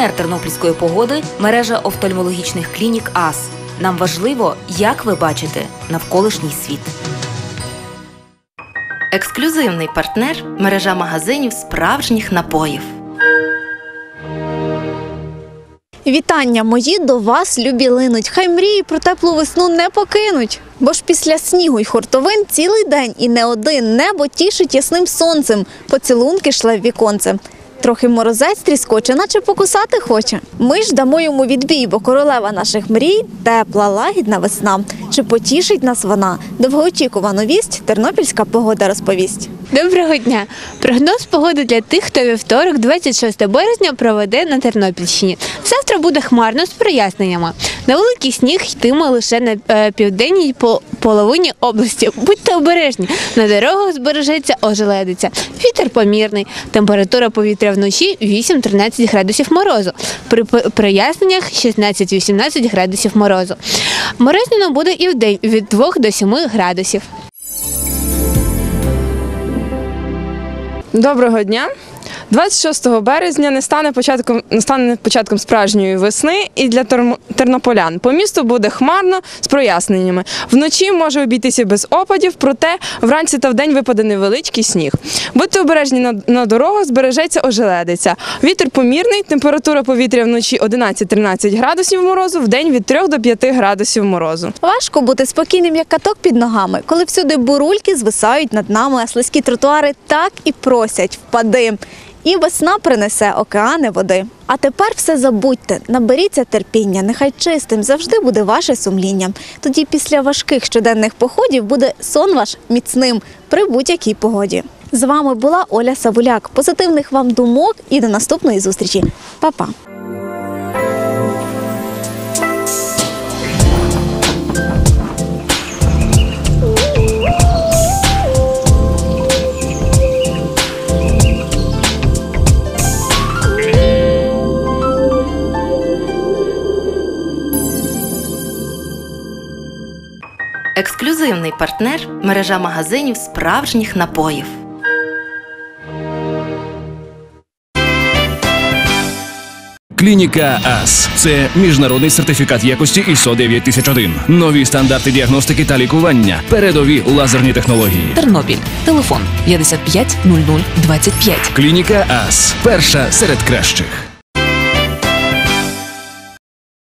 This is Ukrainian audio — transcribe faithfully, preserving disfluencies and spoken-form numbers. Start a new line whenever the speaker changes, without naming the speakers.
Партнер тернопільської погоди – мережа офтальмологічних клінік АС. Нам важливо, як ви бачите навколишній світ.
Ексклюзивний партнер – мережа магазинів справжніх напоїв.
Вітання мої до вас, любі линуть. Хай мрії про теплу весну не покинуть. Бо ж після снігу й хуртовин цілий день і не один небо тішить ясним сонцем. Поцілунки шле в віконце. Трохи морозець тріскоче, наче покусати хоче. Ми ж дамо йому відбій, бо королева наших мрій – тепла, лагідна весна. Чи потішить нас вона? Довгоочікувану вість тернопільська погода розповість.
Доброго дня! Прогноз погоди для тих, хто вівторок, двадцять шостого березня, проведе на Тернопільщині. Завтра буде хмарно з проясненнями. Невеликий сніг йтиме лише на е, південній половині області. Будьте обережні, на дорогах збережеться ожеледиця. Вітер помірний, температура повітря вночі вісім-тринадцять градусів морозу. При проясненнях шістнадцять-вісімнадцять градусів морозу. Морозно буде і вдень від двох до семи градусів.
Доброго дня! двадцять шостого березня не стане початком, не стане початком справжньої весни і для тернополян. По місту буде хмарно з проясненнями. Вночі може обійтися без опадів, проте вранці та вдень випаде невеличкий сніг. Будьте обережні на, на дорогах, збережеться ожеледиця. Вітер помірний, температура повітря вночі одинадцять-тринадцять градусів морозу, вдень від трьох до п'яти градусів морозу.
Важко бути спокійним, як каток під ногами, коли всюди бурульки звисають над нами, а слизькі тротуари так і просять «впади». І весна принесе океани води. А тепер все забудьте, наберіться терпіння, нехай чистим завжди буде ваше сумління. Тоді після важких щоденних походів буде сон ваш міцним при будь-якій погоді. З вами була Оля Савуляк. Позитивних вам думок і до наступної зустрічі. Па-па!
Ексклюзивний партнер – мережа магазинів справжніх напоїв.
Клініка АС – це міжнародний сертифікат якості ІСО дев'ять тисяч один. Нові стандарти діагностики та лікування. Передові лазерні технології.
Тернопіль. Телефон п'ятдесят п'ять нуль нуль двадцять п'ять.
Клініка АС – перша серед кращих.